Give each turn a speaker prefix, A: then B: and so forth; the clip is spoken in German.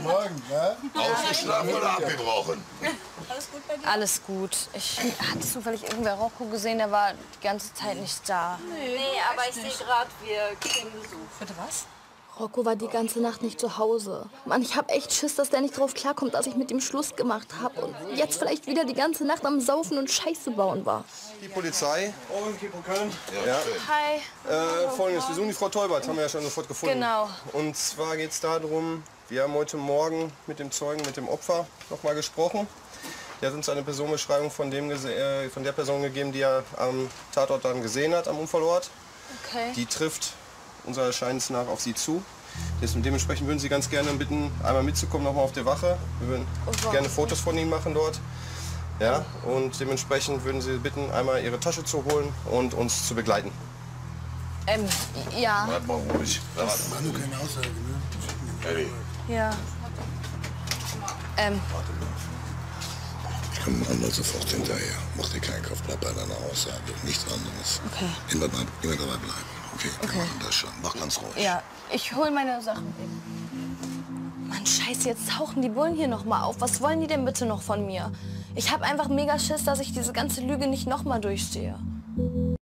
A: Morgen, ne?
B: Ausgeschlafen oder abgebrochen?
C: Alles gut bei dir?
D: Alles gut. Ich hatte zufällig irgendwer Rocco gesehen, der war die ganze Zeit nicht da.
C: Nee, aber ich sehe gerade, wir kriegen Besuch. Bitte was?
E: Rocco war die ganze Nacht nicht zu Hause. Mann, ich hab echt Schiss, dass der nicht drauf klarkommt, dass ich mit ihm Schluss gemacht hab und jetzt vielleicht wieder die ganze Nacht am Saufen und Scheiße bauen war.
F: Die Polizei.
A: Und Kipo Köln.
F: Ja.
D: Hi.
F: Folgendes, wir suchen die Frau Teubert, haben wir ja schon sofort gefunden.
D: Genau.
F: Und zwar geht es darum, wir haben heute Morgen mit dem Zeugen, mit dem Opfer noch mal gesprochen. Der hat uns eine Personenbeschreibung von der Person gegeben, die er am Tatort dann gesehen hat, am Unfallort.
D: Okay.
F: Die trifft unserer Erscheinens nach auf Sie zu. Dementsprechend würden Sie ganz gerne bitten, einmal mitzukommen, noch mal auf der Wache. Wir würden gerne Fotos von Ihnen machen dort. Ja, und dementsprechend würden Sie bitten, einmal Ihre Tasche zu holen und uns zu begleiten.
D: Ja.
B: Bleib mal ruhig.
A: War nur keine Aussage, ne?
B: Eddie,
D: Ja.
B: ich komme anderen sofort hinterher. Mach dir keinen Kopf, bleib bei deiner Aussage. Nichts anderes.
D: Okay.
B: Immer dabei bleiben. Okay, wir machen das schon. Mach ganz ruhig.
D: Ja, ich hol meine Sachen eben. Mann, scheiße, jetzt tauchen die Bullen hier noch mal auf. Was wollen die denn bitte noch von mir? Ich hab einfach mega Schiss, dass ich diese ganze Lüge nicht noch mal durchstehe.